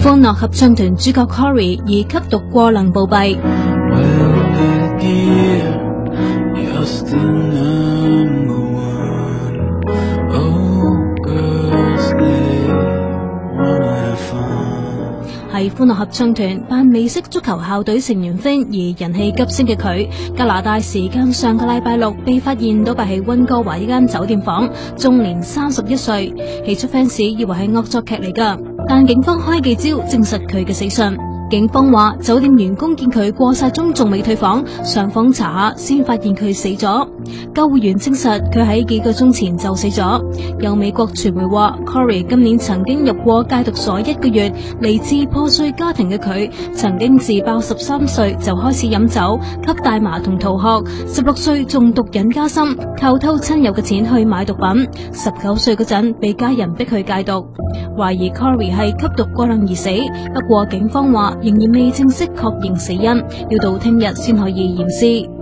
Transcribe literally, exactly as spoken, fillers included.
歡樂合唱團主角 Corey 以吸毒過量暴斃。係歡樂合唱團扮美式足球校隊成員 Finn 而人氣急升嘅佢，加拿大時間上個禮拜六被發現倒斃喺溫哥華一間酒店房，終年三十一歲。起初 fans 以為係惡作劇嚟㗎，但警方開記招證實佢嘅死訊。警方話酒店員工見佢過晒鐘仲未退房，上房查下先發現佢死咗。救護員證實佢喺幾個鐘前就死咗。有美國傳媒話 Corey 今年曾經入過戒毒所一個月，嚟自破碎家庭嘅佢曾經自爆十三歲就開始飲酒、吸大麻同逃學，十六歲仲毒癮加深，靠偷親友嘅錢去買毒品，十九歲嗰陣被家人逼佢戒毒。懷疑 Corey 係吸毒過量而死，不過警方話仍然未正式確認死因，要到聽日先可以驗屍。